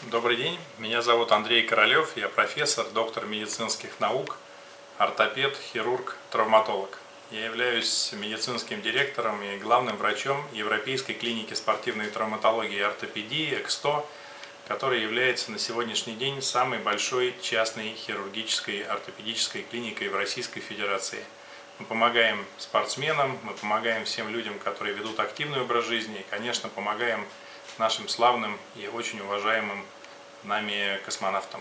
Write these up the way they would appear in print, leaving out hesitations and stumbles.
Добрый день, меня зовут Андрей Королев, я профессор, доктор медицинских наук, ортопед, хирург, травматолог. Я являюсь медицинским директором и главным врачом Европейской клиники спортивной травматологии и ортопедии ЭКСТО, которая является на сегодняшний день самой большой частной хирургической ортопедической клиникой в Российской Федерации. Мы помогаем спортсменам, мы помогаем всем людям, которые ведут активный образ жизни, и, конечно, помогаем нашим славным и очень уважаемым нами космонавтам.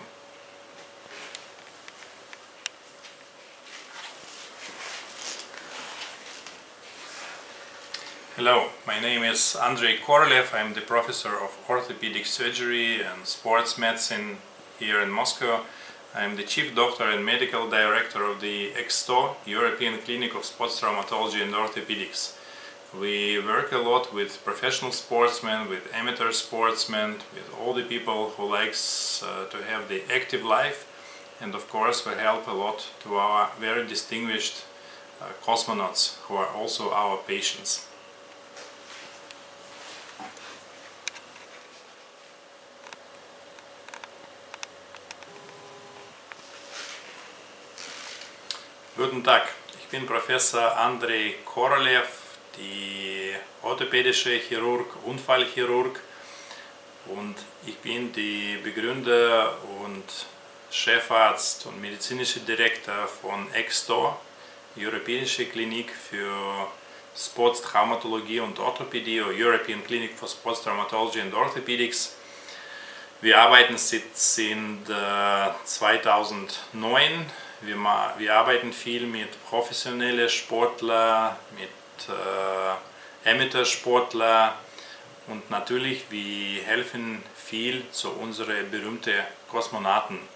Hello, my name is Andrei Korolev. I'm the professor of orthopedic surgery and sports medicine here in Moscow. I'm the chief doctor and medical director of the ЭКСТО, European Clinic of Sports Traumatology and Orthopedics. We work a lot with professional sportsmen, with amateur sportsmen, with all the people who likes to have the active life, and of course we help a lot to our very distinguished cosmonauts who are also our patients. Guten Tag, ich bin Professor Andrei Korolev, die orthopädische Chirurg, Unfallchirurg, und ich bin die Begründer und Chefarzt und medizinischer Direktor von ЭКСТО, Europäische Klinik für Sporttraumatologie und Orthopädie, European Clinic for Sports Traumatology and Orthopedics. Wir arbeiten seit 2009. Wir arbeiten viel mit professionellen Sportlern, mit Amateursportlern, und natürlich wir helfen viel zu unseren berühmten Kosmonauten.